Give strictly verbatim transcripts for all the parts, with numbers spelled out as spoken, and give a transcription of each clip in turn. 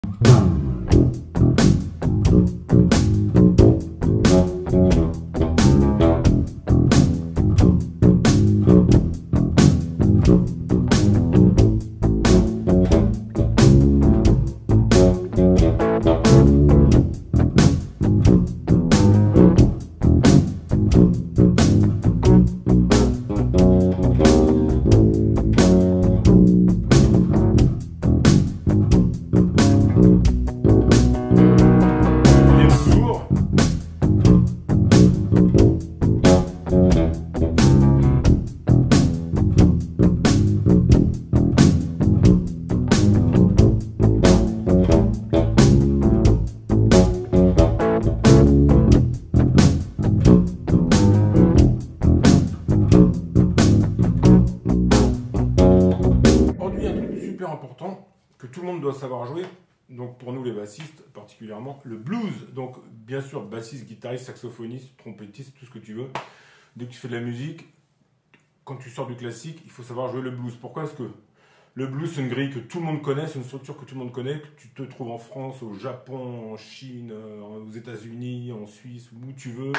Important que tout le monde doit savoir jouer, donc pour nous les bassistes particulièrement, le blues. Donc bien sûr bassiste, guitariste, saxophoniste, trompettiste, tout ce que tu veux. Dès que tu fais de la musique, quand tu sors du classique, il faut savoir jouer le blues. Pourquoi? Parce que le blues c'est une grille que tout le monde connaît, c'est une structure que tout le monde connaît, que tu te trouves en France, au Japon, en Chine, aux États-Unis, en Suisse, où tu veux,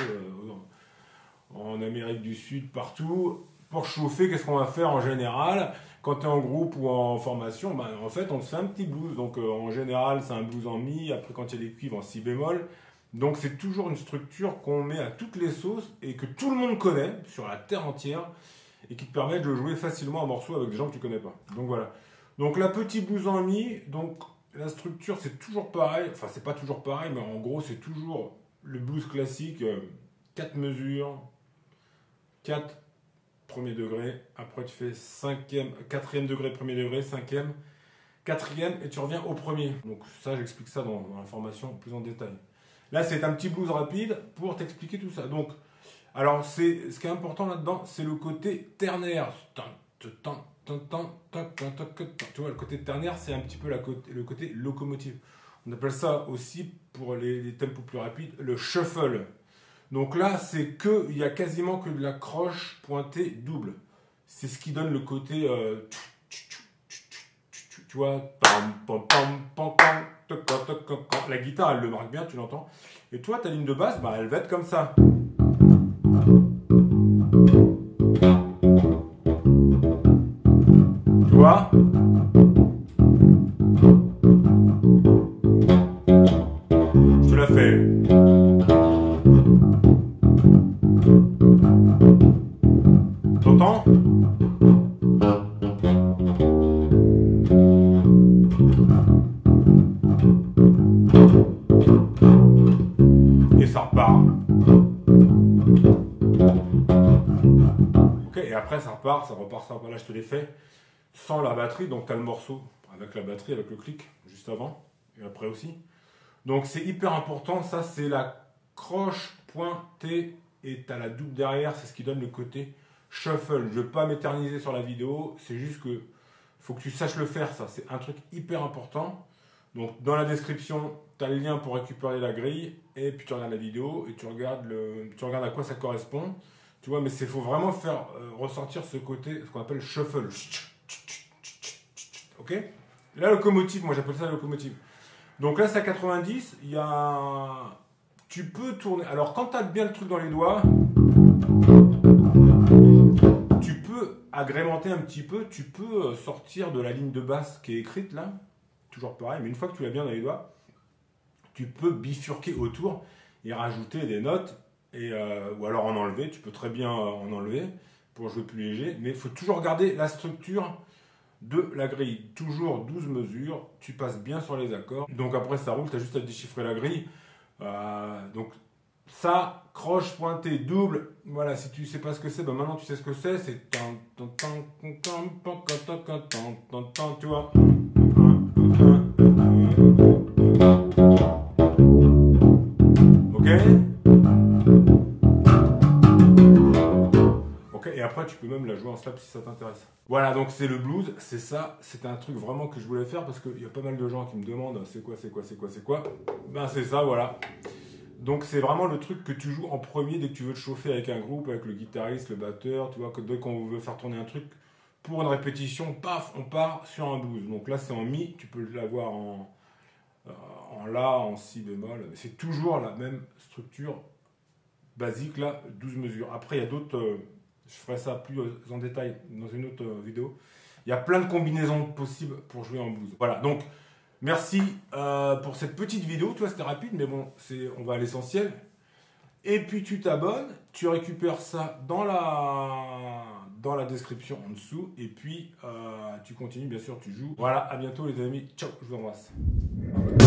en Amérique du Sud, partout. Pour chauffer, qu'est-ce qu'on va faire en général? Quand tu es en groupe ou en formation, ben, en fait, on te fait un petit blues. Donc, euh, en général, c'est un blues en mi. Après, quand il y a des cuivres, en si bémol. Donc, c'est toujours une structure qu'on met à toutes les sauces et que tout le monde connaît sur la terre entière et qui te permet de jouer facilement un morceau avec des gens que tu connais pas. Donc, voilà. Donc, la petite blues en mi. Donc, la structure, c'est toujours pareil. Enfin, c'est pas toujours pareil, mais en gros, c'est toujours le blues classique. Euh, quatre mesures, quatre premier degré, après tu fais cinquième, quatrième degré, premier degré, cinquième, quatrième et tu reviens au premier. Donc ça, j'explique ça dans, dans la formation plus en détail. Là, c'est un petit blues rapide pour t'expliquer tout ça. Donc, alors c'est ce qui est important là-dedans, c'est le côté ternaire. Tu vois, le côté ternaire, c'est un petit peu la côté, le côté locomotive. On appelle ça aussi pour les, les tempos plus rapides le shuffle. Donc là, c'est que, il y a quasiment que de la croche pointée double. C'est ce qui donne le côté, euh, tu vois, la guitare, elle le marque bien, tu l'entends. Et toi, ta ligne de basse, bah, elle va être comme ça. Tu vois ? Je te la fais. T'entends? Et ça repart. Ok, et après ça repart, ça repart, ça repart. Là je te l'ai fait sans la batterie, donc tu as le morceau avec la batterie, avec le clic, juste avant, et après aussi. Donc c'est hyper important, ça c'est la croche pointée et tu as la double derrière, c'est ce qui donne le côté shuffle. Je ne veux pas m'éterniser sur la vidéo, c'est juste que faut que tu saches le faire, ça. C'est un truc hyper important. Donc dans la description, tu as le lien pour récupérer la grille et puis tu regardes la vidéo et tu regardes, le, tu regardes à quoi ça correspond. Tu vois, mais il faut vraiment faire euh, ressortir ce côté, ce qu'on appelle shuffle. Ok? La locomotive, moi j'appelle ça la locomotive. Donc là c'est à quatre-vingt-dix, il y a... Tu peux tourner... Alors quand tu as bien le truc dans les doigts, tu peux agrémenter un petit peu, tu peux sortir de la ligne de basse qui est écrite là, toujours pareil, mais une fois que tu l'as bien dans les doigts, tu peux bifurquer autour et rajouter des notes, et, euh, ou alors en enlever, tu peux très bien en enlever pour jouer plus léger, mais il faut toujours garder la structure de la grille, toujours douze mesures, tu passes bien sur les accords, donc après ça roule, tu as juste à déchiffrer la grille, euh, donc ça, croche pointée double, voilà, si tu sais pas ce que c'est, ben maintenant tu sais ce que c'est, c'est tu vois. Ok? Ok, et après tu peux même la jouer en slap si ça t'intéresse. Voilà, donc c'est le blues, c'est ça, c'était un truc vraiment que je voulais faire parce qu'il y a pas mal de gens qui me demandent c'est quoi, c'est quoi, c'est quoi, c'est quoi. Ben c'est ça, voilà. Donc c'est vraiment le truc que tu joues en premier dès que tu veux te chauffer avec un groupe, avec le guitariste, le batteur, tu vois, que dès qu'on veut faire tourner un truc, pour une répétition, paf, on part sur un blues. Donc là c'est en mi, tu peux l'avoir en, La, en si bémol. C'est toujours la même structure basique, là, douze mesures. Après, il y a d'autres, euh, je ferai ça plus en détail dans une autre euh, vidéo. Il y a plein de combinaisons possibles pour jouer en blues. Voilà, donc merci euh, pour cette petite vidéo. Toi, c'était rapide, mais bon, on va à l'essentiel. Et puis tu t'abonnes, tu récupères ça dans la, dans la description en dessous. Et puis euh, tu continues, bien sûr, tu joues. Voilà, à bientôt les amis. Ciao, je vous embrasse.